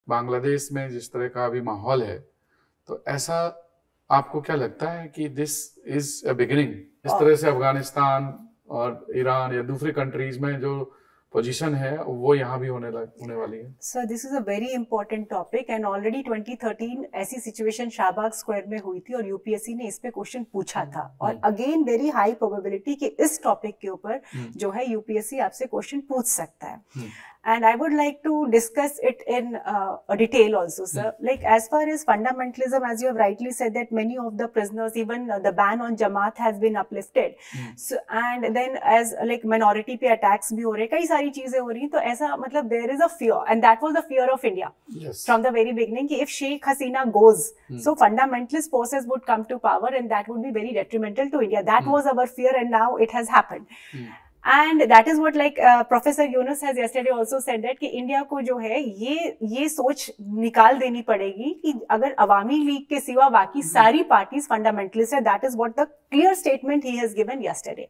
बांग्लादेश में जिस तरह का अभी माहौल है, तो ऐसा आपको क्या लगता है कि दिस इज अ बिगिनिंग, इस तरह से अफगानिस्तान और ईरान या दूसरी कंट्रीज में जो पोजीशन है वो यहाँ भी होने वाली है? Sir this is a very important topic and already 2013 ऐसी सिचुएशन शाहबाग स्क्वायर में हुई थी और यूपीएससी ने इस पे क्वेश्चन पूछा था और अगेन वेरी हाई प्रोबेबिलिटी कि इस टॉपिक के ऊपर जो है यूपीएससी आपसे क्वेश्चन पूछ सकता है. And I would like to discuss it in a detail also, sir. Like as far as fundamentalism, as you have rightly said, that many of the prisoners, even the ban on Jamaat has been uplifted. So and then as like minority पे attacks भी हो रहे, कई सारी चीजें हो रही हैं, तो ऐसा मतलब there is a fear, and that was the fear of India from the very beginning. कि if Sheikh Hasina goes, so fundamentalist forces would come to power, and that would be very detrimental to India. That was our fear, and now it has happened. And that is what like Professor Yunus has yesterday also said that कि India को जो है ये सोच निकाल देनी पड़ेगी कि अगर अवामी लीग के सिवा बाकी सारी पार्टीज फंडामेंटलिस्ट है. That is what the clear statement he has given yesterday.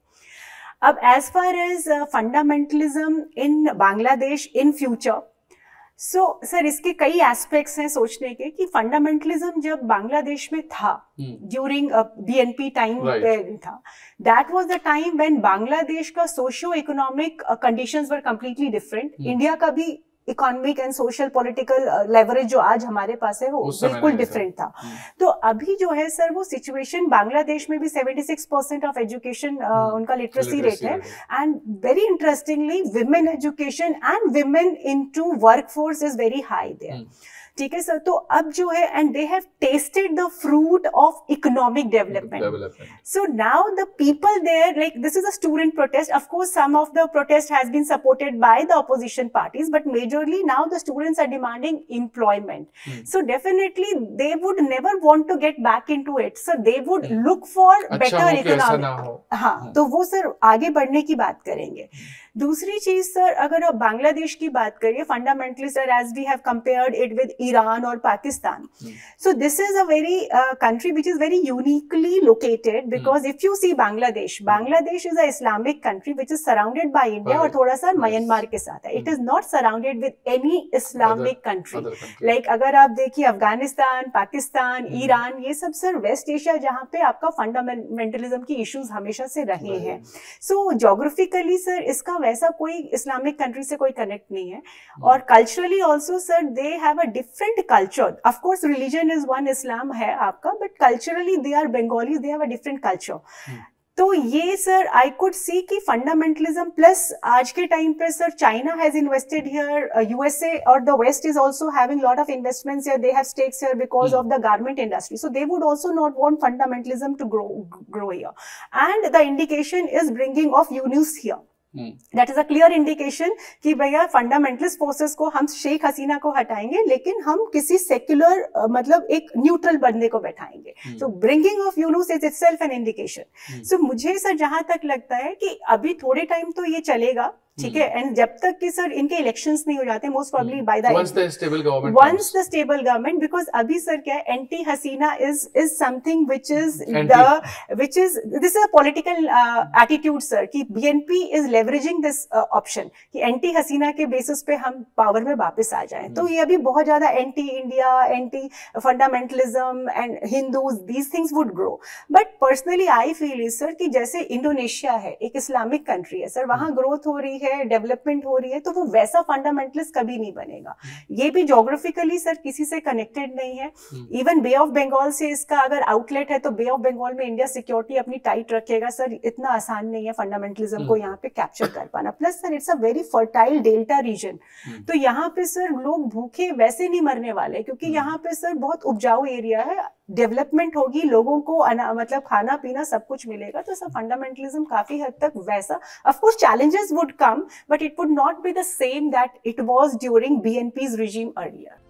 अब as far as fundamentalism in Bangladesh in future, so sir इसके कई एस्पेक्ट्स हैं सोचने के कि फंडामेंटलिज्म जब बांग्लादेश में था ड्यूरिंग बीएनपी टाइम पे था, that was the time when Bangladesh का socio economic conditions were completely different. India का भी economic and social political leverage जो आज हमारे पास है वो बिल्कुल डिफरेंट था. तो अभी जो है सर वो सिचुएशन बांग्लादेश में भी 76% ऑफ एजुकेशन उनका लिटरेसी रेट है and very interestingly women education and women into workforce is very high there. ठीक है सर. तो अब जो है and they have tested the fruit of economic development. So now the people there like this is a student protest. Of course some of the protest has been supported by the opposition parties, but majorly now the students are demanding employment. So definitely they would never want to get back into it. So they would look for better economic. हाँ, तो वो sir आगे बढ़ने की बात करेंगे. दूसरी चीज सर अगर आप बांग्लादेश की बात करिए, fundamentally sir as we have compared it with Iran और Pakistan, so this is a very country which is very uniquely located because if you see Bangladesh is a Islamic country which is surrounded by India और थोड़ा सा Myanmar के साथ है. It is not surrounded with any Islamic country. Like अगर आप देखिए Afghanistan, Pakistan, Iran, ये सब सर वेस्ट एशिया जहाँ पे आपका फंडामेंटलिज्म की इश्यूज हमेशा से रहे हैं. सो जोग्राफिकली सर इसका वैसा कोई इस्लामिक कंट्री से कोई कनेक्ट नहीं है. और culturally also sir they have a different culture. Of course religion is one, Islam है आपका, but culturally they are Bengali, they have a different culture. तो ये सर आई कुड सी कि फंडामेंटलिज्म प्लस आज के टाइम पे sir China has invested here, USA और the west is also having lot of investments here, they have stakes here because of the garment industry. So they would also not want fundamentalism to grow here. And the indication is bringing of Yunus here. That is a clear indication कि भैया fundamentalist forces को हम शेख हसीना को हटाएंगे लेकिन हम किसी secular मतलब एक न्यूट्रल बंदे को बैठाएंगे. So bringing of Yunus is itself an indication. सो मुझे सर जहां तक लगता है कि अभी थोड़े टाइम तो ये चलेगा, ठीक है, एंड जब तक कि सर इनके इलेक्शंस नहीं हो जाते most probably by the ones the stable government, because अभी सर क्या है, anti Hasina is something which is this is a political attitude sir कि BNP is leveraging this option कि एंटी हसीना के बेसिस पे हम पावर में वापस आ जाएं. तो ये अभी बहुत ज्यादा anti India, anti fundamentalism and Hindus, these things would grow. But personally I feel is sir कि जैसे इंडोनेशिया है, एक इस्लामिक कंट्री है सर, वहां ग्रोथ हो रही है, डेवलपमेंट हो रही है, तो वो वैसा फंडामेंटलिस्ट कभी नहीं बनेगा. ये भी ज्योग्राफिकली सर किसी से कनेक्टेड नहीं है. इवन बे ऑफ बंगाल से इसका अगर आउटलेट है तो बे ऑफ बंगाल में इंडिया सिक्योरिटी अपनी टाइट रखेगा सर. इतना आसान नहीं है फंडामेंटलिज्म को यहाँ पे कैप्चर कर पाना. Plus sir it's a very fertile delta region. तो यहाँ पे सर लोग भूखे वैसे नहीं मरने वाले क्योंकि यहाँ पे सर बहुत उपजाऊ एरिया है. डेवलपमेंट होगी, लोगों को मतलब खाना पीना सब कुछ मिलेगा. तो सब फंडामेंटलिज्म काफी हद तक वैसा, of course challenges would come, but it would not be the same that it was during BNP's regime earlier.